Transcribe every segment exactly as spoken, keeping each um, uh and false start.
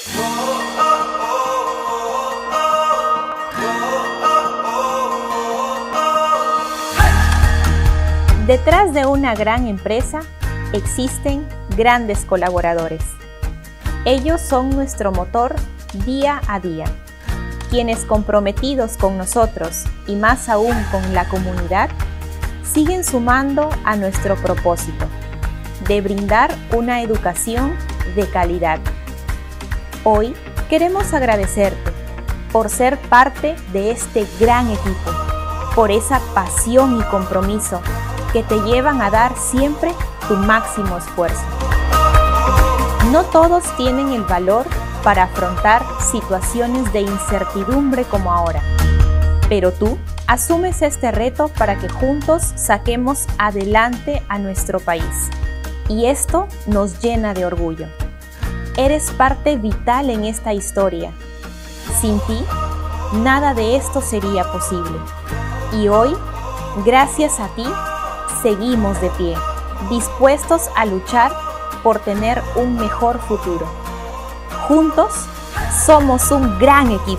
Detrás de una gran empresa existen grandes colaboradores. Ellos son nuestro motor día a día, quienes comprometidos con nosotros y más aún con la comunidad, siguen sumando a nuestro propósito de brindar una educación de calidad. Hoy queremos agradecerte por ser parte de este gran equipo, por esa pasión y compromiso que te llevan a dar siempre tu máximo esfuerzo. No todos tienen el valor para afrontar situaciones de incertidumbre como ahora, pero tú asumes este reto para que juntos saquemos adelante a nuestro país. Y esto nos llena de orgullo. Eres parte vital en esta historia. Sin ti, nada de esto sería posible. Y hoy, gracias a ti, seguimos de pie, dispuestos a luchar por tener un mejor futuro. Juntos, somos un gran equipo.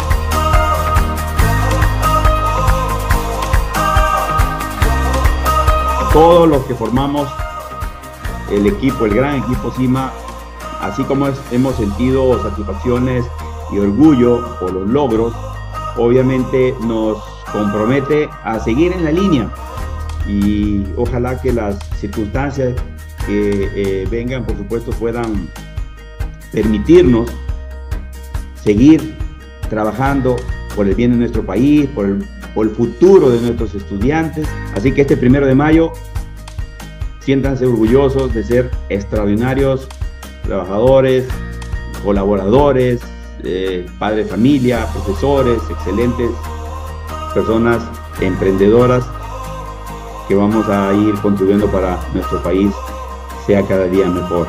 Todos los que formamos el equipo, el gran equipo CIMA, así como es, hemos sentido satisfacciones y orgullo por los logros, obviamente nos compromete a seguir en la línea. Y ojalá que las circunstancias que eh, vengan, por supuesto, puedan permitirnos seguir trabajando por el bien de nuestro país, por el, por el futuro de nuestros estudiantes. Así que este primero de mayo, siéntanse orgullosos de ser extraordinarios trabajadores, colaboradores, eh, padres de familia, profesores, excelentes personas emprendedoras, que vamos a ir contribuyendo para nuestro país sea cada día mejor.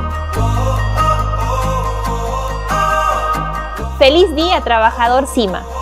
¡Feliz día, trabajador CIMA!